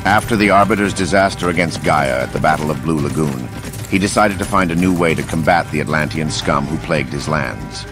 After the Arbiter's disaster against Gaia at the Battle of Blue Lagoon, he decided to find a new way to combat the Atlantean scum who plagued his lands.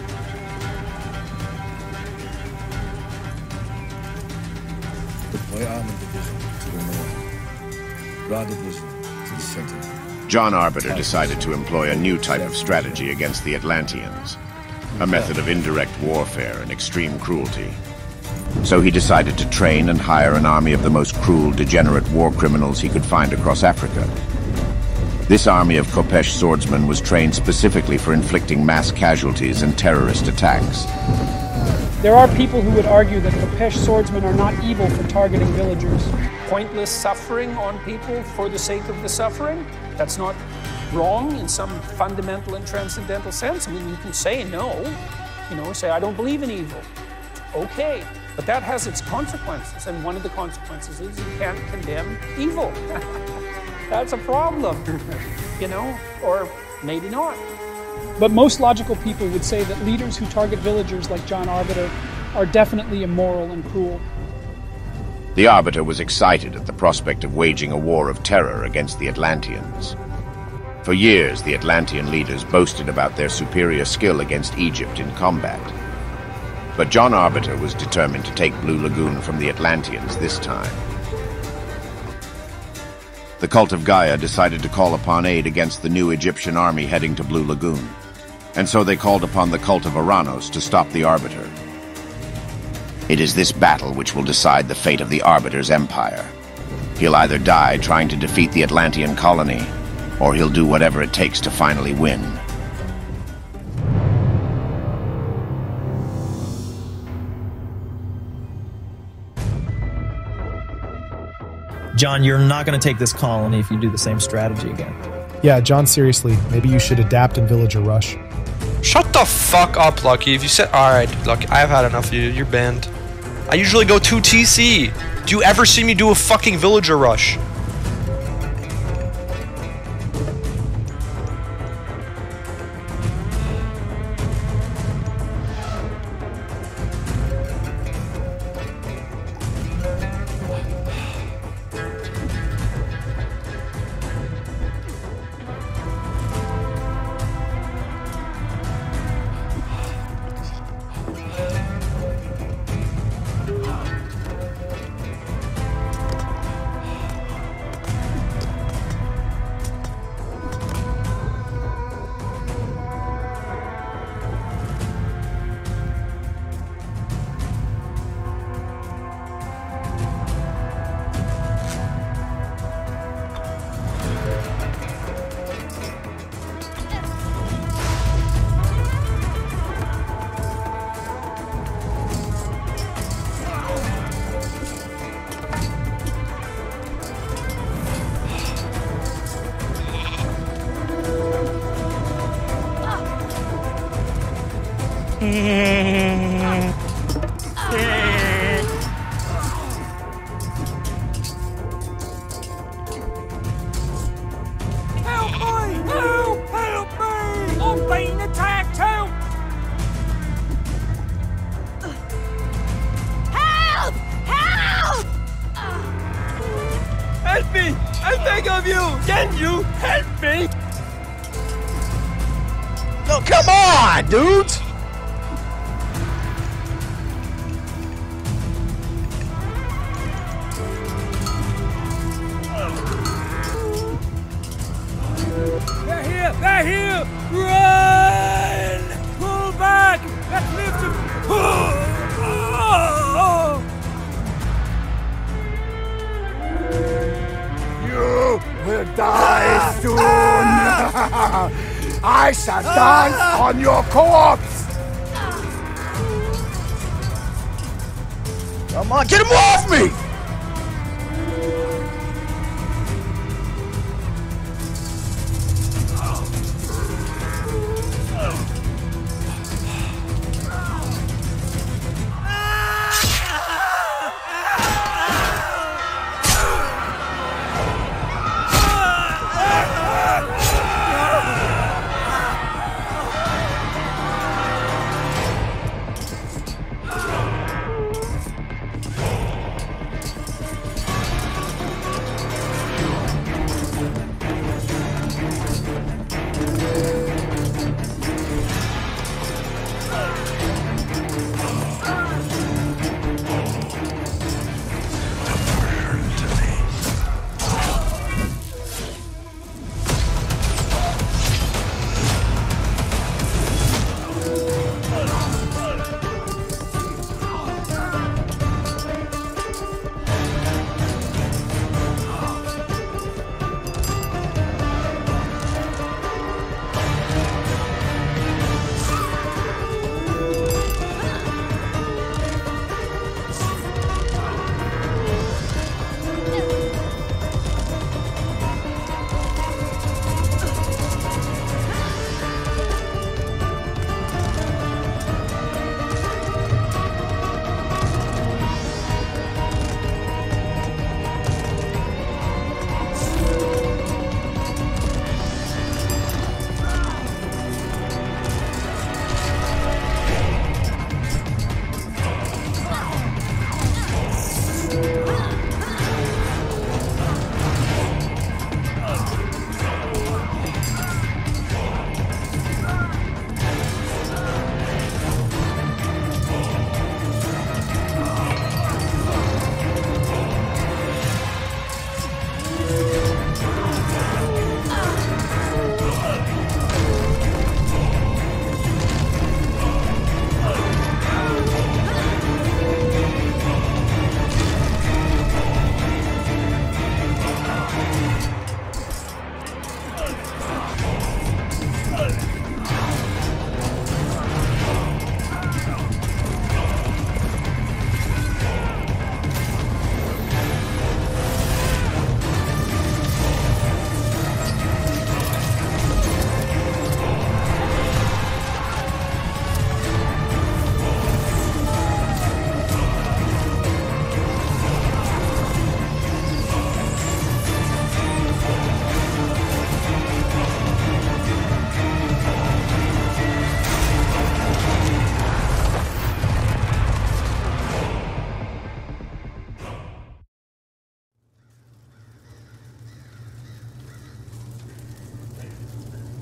Deploy Armor Division to the north. Ground Division to the center. John Arbiter decided to employ a new type of strategy against the Atlanteans, a method of indirect warfare and extreme cruelty. So he decided to train and hire an army of the most cruel, degenerate war criminals he could find across Africa. This army of Khopesh swordsmen was trained specifically for inflicting mass casualties and terrorist attacks. There are people who would argue that Khopesh swordsmen are not evil for targeting villagers. Pointless suffering on people for the sake of the suffering? That's not wrong in some fundamental and transcendental sense. I mean, you can say no, say, I don't believe in evil. Okay, but that has its consequences, and one of the consequences is you can't condemn evil. That's a problem, or maybe not. But most logical people would say that leaders who target villagers like John Arbiter are definitely immoral and cruel. The Arbiter was excited at the prospect of waging a war of terror against the Atlanteans. For years, the Atlantean leaders boasted about their superior skill against Egypt in combat. But John Arbiter was determined to take Blue Lagoon from the Atlanteans this time. The cult of Gaia decided to call upon aid against the new Egyptian army heading to Blue Lagoon, and so they called upon the cult of Uranos to stop the Arbiter. It is this battle which will decide the fate of the Arbiter's empire. He'll either die trying to defeat the Atlantean colony, or he'll do whatever it takes to finally win. John, you're not going to take this colony if you do the same strategy again. Yeah, John, seriously, maybe you should adapt in Villager Rush. Shut the fuck up, Lucky. If you said, alright, Lucky, I've had enough of you. You're banned. I usually go 2 TC. Do you ever see me do a fucking Villager Rush? Help me! I beg of you! Can you help me? No, come on, dude! They're here! They're here! Run! Pull back! Let's lift him! You will die soon! I shall dance on your corpse! Come on, get him off me!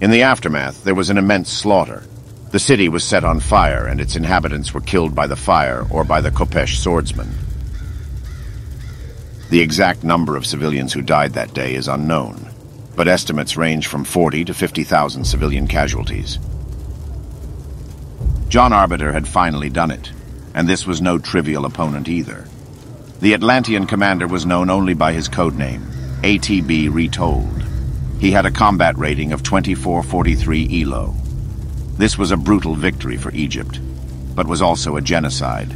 In the aftermath, there was an immense slaughter. The city was set on fire, and its inhabitants were killed by the fire or by the Khopesh swordsmen. The exact number of civilians who died that day is unknown, but estimates range from 40 to 50,000 civilian casualties. John Arbiter had finally done it, and this was no trivial opponent either. The Atlantean commander was known only by his codename, ATB Retold. He had a combat rating of 2443 ELO. This was a brutal victory for Egypt, but was also a genocide.